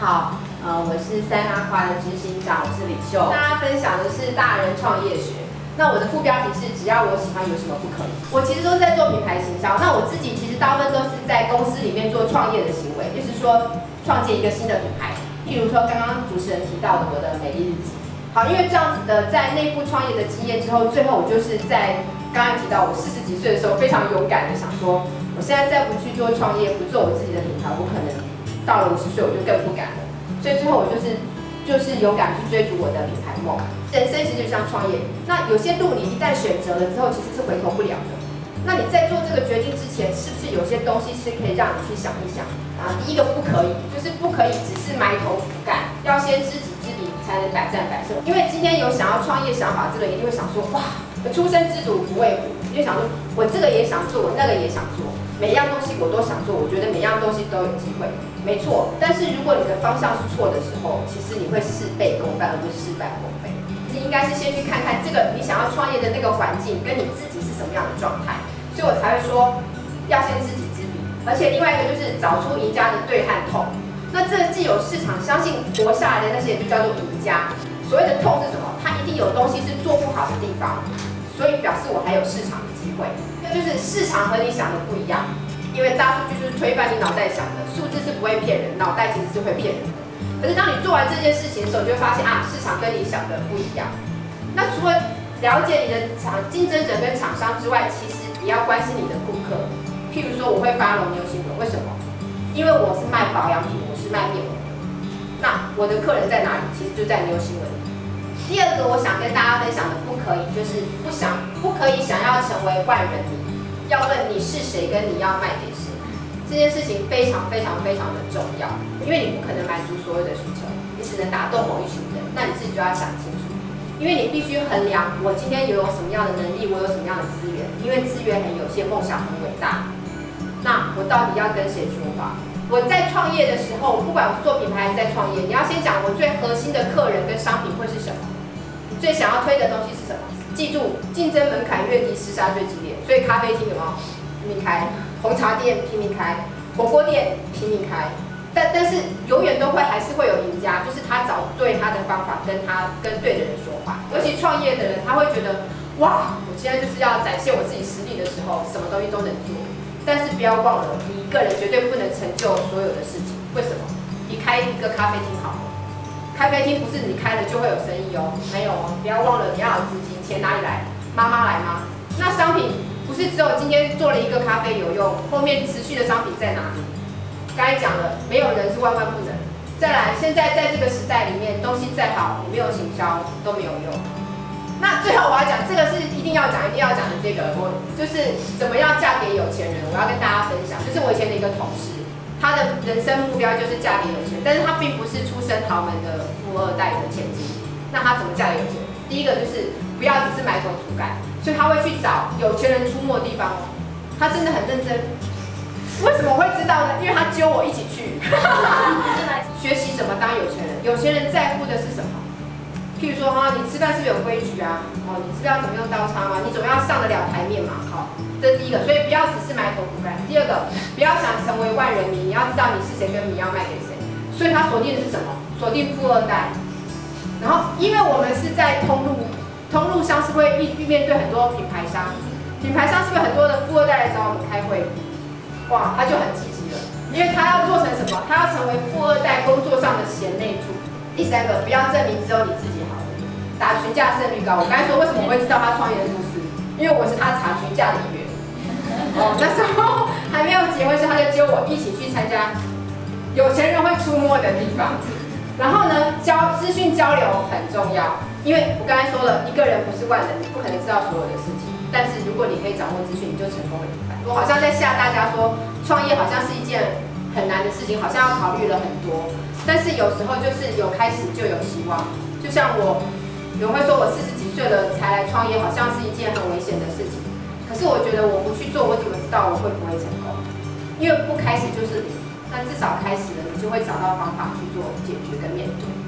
好，我是三阿夸的执行长，我是李秀。大家分享的是大人创业学。那我的副标题是只要我喜欢，有什么不可以？我其实都是在做品牌行销。那我自己其实大部分都是在公司里面做创业的行为，就是说创建一个新的品牌。譬如说刚刚主持人提到的我的美丽日记。好，因为这样子的在内部创业的经验之后，最后我就是在刚刚提到我40几岁的时候，非常勇敢的想说，我现在再不去做创业，不做我自己的品牌，我可能到了50岁我就更不敢了。所以最后我就是勇敢去追逐我的品牌梦。人生其实就像创业，那有些路你一旦选择了之后，其实是回头不了的。那你在做这个决定之前，是不是有些东西是可以让你去想一想啊？第一个不可以，就是不可以只是埋头苦干，要先知己知彼，才能百战百胜。因为今天有想要创业想法这个，一定会想说，哇，初生之犊不畏虎，就想说我这个也想做，我那个也想做，每一样东西我都想做，我觉得每样东西都有机会，没错。但是如果你的方向是错的时候，其实你会事倍功半，而不是事半功倍。你应该是先去看看这个你想要创业的那个环境，跟你自己是什么样的状态。所以我才会说，要先知己知彼，而且另外一个就是找出赢家的对和痛。那这既有市场，相信活下来的那些人就叫做赢家。所谓的痛是什么？它一定有东西是做不好的地方，所以表示我还有市场的机会。那就是市场和你想的不一样，因为大数据就是推翻你脑袋想的，数字是不会骗人，脑袋其实是会骗人的。可是当你做完这件事情的时候，你就会发现啊，市场跟你想的不一样。那除了了解你的竞争者跟厂商之外，其实也要关心你的顾客。譬如说，我会发牛新闻，为什么？因为我是卖保养品，我是卖面膜的。那我的客人在哪里？其实就在牛新闻里。第二个，我想跟大家分享的不可以，就是不可以想要成为万人迷，要问你是谁，跟你要卖给谁。这件事情非常非常非常的重要，因为你不可能满足所有的需求，你只能打动某一群人。那你自己就要想清楚。因为你必须衡量我今天有什么样的能力，我有什么样的资源。因为资源很有限，梦想很伟大。那我到底要跟谁说话？我在创业的时候，不管我是做品牌还是在创业，你要先讲我最核心的客人跟商品会是什么，你最想要推的东西是什么？记住，竞争门槛越低，厮杀最激烈。所以咖啡厅有没有拼命开？红茶店拼命开，火锅店拼命开。但是永远都还是会有赢家，就是他找对他的方法，跟对的人说话。尤其创业的人，他会觉得，哇，我现在就是要展现我自己实力的时候，什么东西都能做。但是不要忘了，你一个人绝对不能成就所有的事情。为什么？你开一个咖啡厅好了，咖啡厅不是你开了就会有生意哦，没有哦。不要忘了，你要有资金，钱哪里来？妈妈来吗？那商品不是只有今天做了一个咖啡有用，后面持续的商品在哪里？刚才讲了，没有人是万万不能。再来，现在在这个时代里面，东西再好，你没有行销都没有用。那最后我要讲，这个是一定要讲的这个，我就是怎么样嫁给有钱人，我要跟大家分享。就是我以前的一个同事，他的人生目标就是嫁给有钱人，但是他并不是出身豪门的富二代的千金。那他怎么嫁给有钱人？第一个就是不要只是埋头苦干，所以他会去找有钱人出没的地方哦。他真的很认真。为什么会知道呢？因为他揪我一起去学习怎么当有钱人。有钱人在乎的是什么？譬如说你吃饭是不是有规矩啊？你知道怎么用刀叉吗？你总要上得了台面嘛？这是第一个。所以不要只是埋头苦干。第二个，不要想成为万人迷，你要知道你是谁，跟你要卖给谁。所以他锁定的是什么？锁定富二代。然后，因为我们是在通路商是会面对很多品牌商，品牌商是不是很多的富二代来找我们开会？哇，他就很积极了，因为他要做成什么？他要成为富二代工作上的贤内助。第三个，不要证明只有你自己好，打群架胜率高。我刚才说为什么我会知道他创业的故事，因为我是他查群架的一员。那时候还没有结婚时，他就揪我一起去参加有钱人会出没的地方。然后呢，资讯交流很重要，因为我刚才说了，一个人不是万能，你不可能知道所有的事情。但是如果你可以掌握资讯，你就成功了一半。我好像在吓大家说，创业好像是一件很难的事情，好像要考虑了很多。但是有时候就是有开始就有希望。就像有人会说我40几岁了才来创业，好像是一件很危险的事情。可是我觉得我不去做，我怎么知道我会不会成功？因为不开始就是零。那至少开始了，你就会找到方法去做解决跟面对。